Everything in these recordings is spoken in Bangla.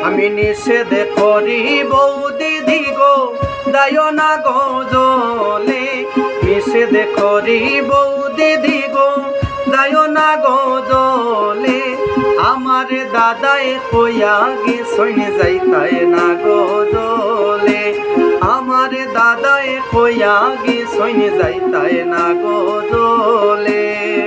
আমি নিষেধ করি বৌদিদি গো যাইও না গো জলে, নিষেধ করি বৌদিদি গো যাইও না গো জলে। আমার দাদায় কইয়া গেছইন যাইতায় না গো জলে, আমার দাদায় কইয়া গেছইন যাইতায় না গো জলে।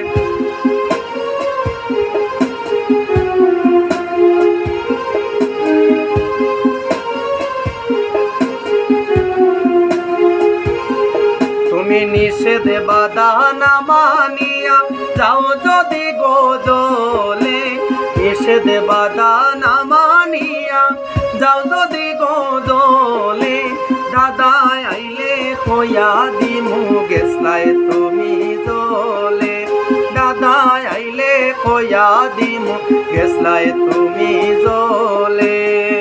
তুমি নিষেধ বাধা না মানিয়া যাও যদি গো জলে, নিষেধ বাধা না মানিয়া যাও যদি গো জলে। দাদা আইলে কইয়া দিমু গেছলায় তুমি জলে, দাদা আইলে কইয়া দিমু গেছলায় তুমি জলে।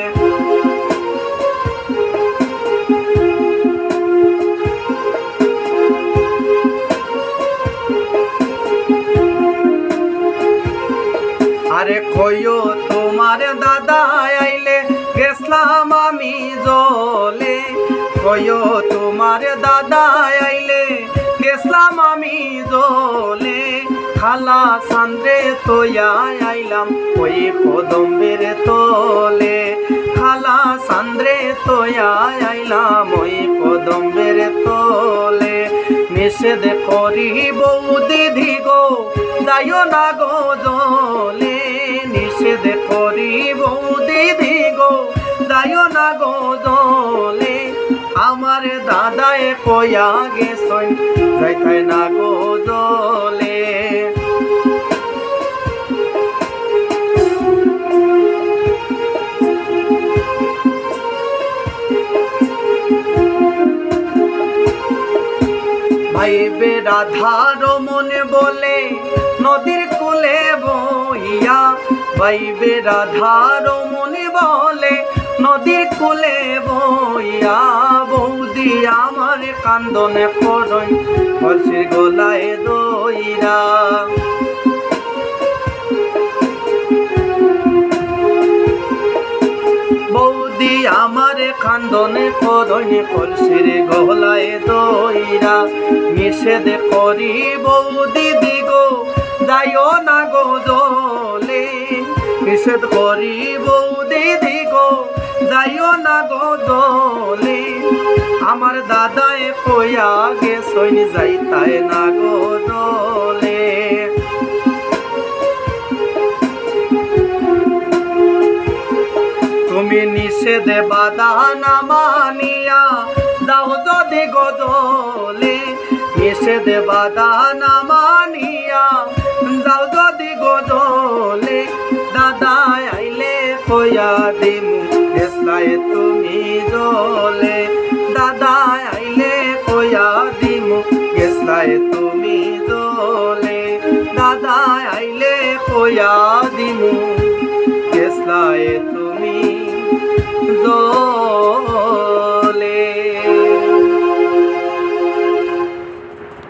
আরে কইও তোমার দাদা আইলে গেছলাম আমি জলে, কইও তোমার দাদা আইলে গেছলাম আমি জলে। খালা সান্দ্রে তোয়া আইলাম ওই কদম্বের তলে, খালা সান্দ্রে তোয়া আইলাম ওই কদম্বের তলে। নিষেধ করি বৌদিদি গো যাইও না গো জলে, নিষেধ করি বৌদিদি গো যাইও না গো জলে। আমার দাদায় কইয়া গেছইন যাইতায় না গো জলে। ভাইবে রাধার মনে বলে নদীর কূলে বইয়া, ভাইবে রাধার মনে বলে নদীর কূলে বইয়া। বৌদি আমার কান্দনে করইন কলসির গলায় দইরা, বৌদি আমার কান্দনে করইন কলসির গলায় দইরা। নিষেধ করি বৌদিদি গো যাইও না গো জলে, নিষেধ করি বৌদিদি গো যাইও না গো জলে। আমার দাদায় কইয়া গেছইন যাইতায় না গো জলে। তুমি নিষেধ বাধা না মানিয়া যাও যদি গো জলে, নিষেধ বাধা না মানিয়া যাও যদি গো জলে। দাদা আইলে কইয়া দিমু গেছলায় তুমি জলে, দাদা আইলে কইয়া দিমু গেছলায় তুমি জলে, দাদা আইলে কইয়া দিমু গেছলায় তুমি জলে।